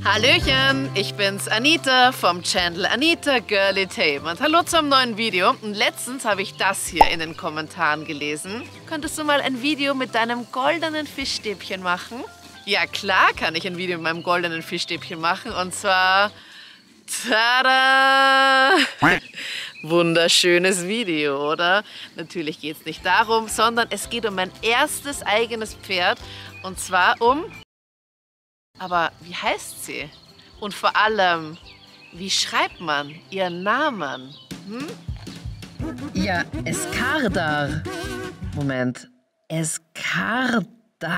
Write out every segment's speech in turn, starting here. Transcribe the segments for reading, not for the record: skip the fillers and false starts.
Hallöchen, ich bin's Anita vom Channel Anita Girlytainment. Hallo zum neuen Video. Und letztens habe ich das hier in den Kommentaren gelesen. Könntest du mal ein Video mit deinem goldenen Fischstäbchen machen? Ja klar kann ich ein Video mit meinem goldenen Fischstäbchen machen und zwar... Tada! Wunderschönes Video, oder? Natürlich geht es nicht darum, sondern es geht um mein erstes eigenes Pferd und zwar um... Aber wie heißt sie? Und vor allem, wie schreibt man ihren Namen? Ja, Eskardar. Moment, Eskardar?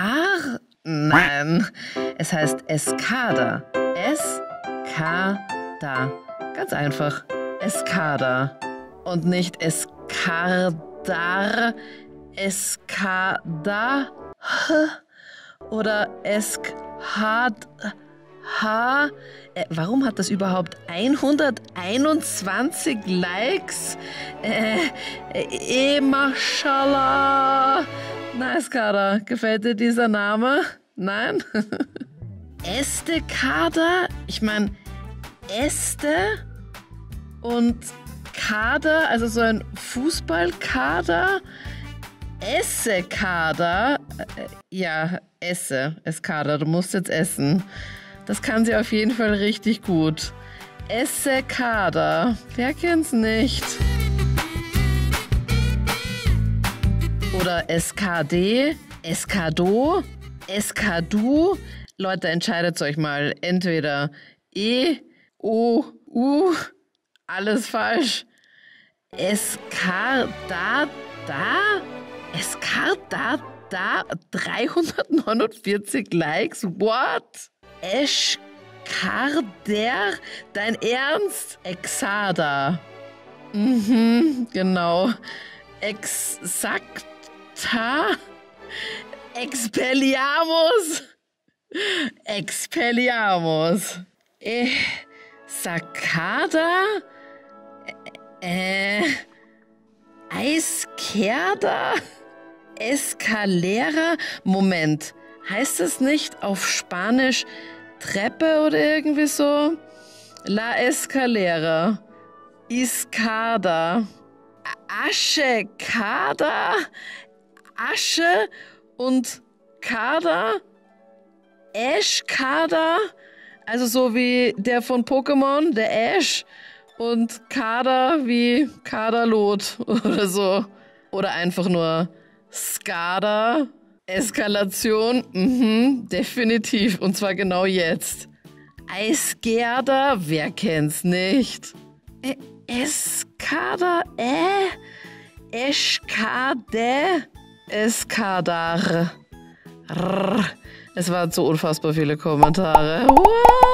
Nein, es heißt Eskada. Eskada. Ganz einfach. Eskada. Und nicht Eskardar. Eskada. Oder warum hat das überhaupt 121 Likes? Mashallah. Nice, Kader. Gefällt dir dieser Name? Nein? Kader? Ich meine, Este und Kader, also so ein Fußballkader. Kader? Ja, Eskada, du musst jetzt essen. Das kann sie auf jeden Fall richtig gut. Kader, wer kennt's nicht? Oder SKD, Eskado, Eskadu. Leute, entscheidet euch mal. Entweder O, U, alles falsch. Eskardada? Eskardada? 349 Likes? What? Eskarder? Dein Ernst? Exada. Genau. Exakta? Expelliarmus? Expelliarmus. Sakada? Eiskerda? Escalera? Moment, heißt das nicht auf Spanisch Treppe oder irgendwie so? La Escalera. Iscada. Aschekada? Asche und Kader? Ash-Kader? Also so wie der von Pokémon, der Ash. Und Kader wie Kaderlot oder so. Oder einfach nur Skada. Eskalation. Definitiv. Und zwar genau jetzt. Eisgerda, wer kennt's nicht? Eskada, Eskade, Eskadar. Es waren so unfassbar viele Kommentare. What?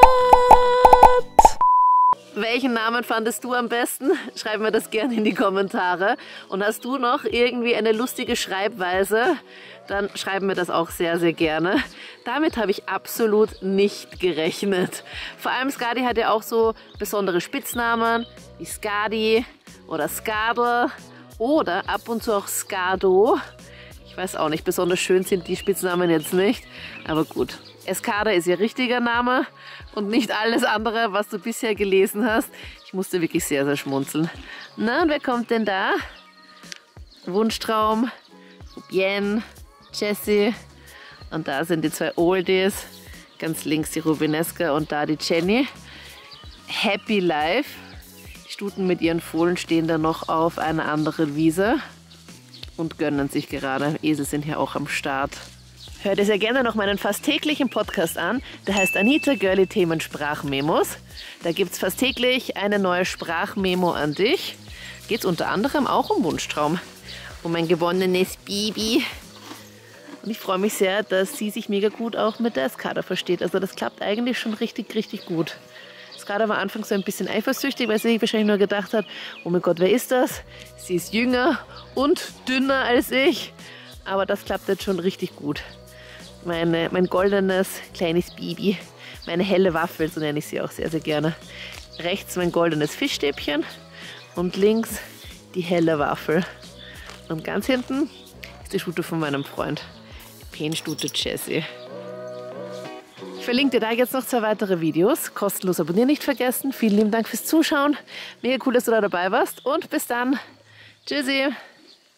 Welchen Namen fandest du am besten? Schreib mir das gerne in die Kommentare. Und hast du noch irgendwie eine lustige Schreibweise? Dann schreib mir das auch sehr, sehr gerne. Damit habe ich absolut nicht gerechnet. Vor allem Skadi hat ja auch so besondere Spitznamen wie Skadi oder Skadel oder ab und zu auch Skado. Ich weiß auch nicht, besonders schön sind die Spitznamen jetzt nicht, aber gut. Eskada ist ihr richtiger Name und nicht alles andere, was du bisher gelesen hast. Ich musste wirklich sehr, sehr schmunzeln. Na, und wer kommt denn da? Wunschtraum, Bien, Jessie und da sind die zwei Oldies. Ganz links die Rubineska und da die Jenny. Happy Life. Die Stuten mit ihren Fohlen stehen da noch auf einer anderen Wiese und gönnen sich gerade. Esel sind hier auch am Start. Hör dir sehr gerne noch meinen fast täglichen Podcast an. Der heißt Anita Girlytainment Sprachmemos. Da gibt es fast täglich eine neue Sprachmemo an dich. Geht es unter anderem auch um Wunschtraum. Um mein gewonnenes Baby. Und ich freue mich sehr, dass sie sich mega gut auch mit der Eskada versteht. Also das klappt eigentlich schon richtig, richtig gut. Eskada war anfangs so ein bisschen eifersüchtig, weil sie sich wahrscheinlich nur gedacht hat, oh mein Gott, wer ist das? Sie ist jünger und dünner als ich. Aber das klappt jetzt schon richtig gut. Mein goldenes kleines Baby. Meine helle Waffel, so nenne ich sie auch sehr, sehr gerne. Rechts mein goldenes Fischstäbchen und links die helle Waffel. Und ganz hinten ist die Stute von meinem Freund, die Penstute Jessie. Ich verlinke dir da jetzt noch 2 weitere Videos. Kostenlos abonnieren nicht vergessen. Vielen lieben Dank fürs Zuschauen. Mega cool, dass du da dabei warst und bis dann. Tschüssi.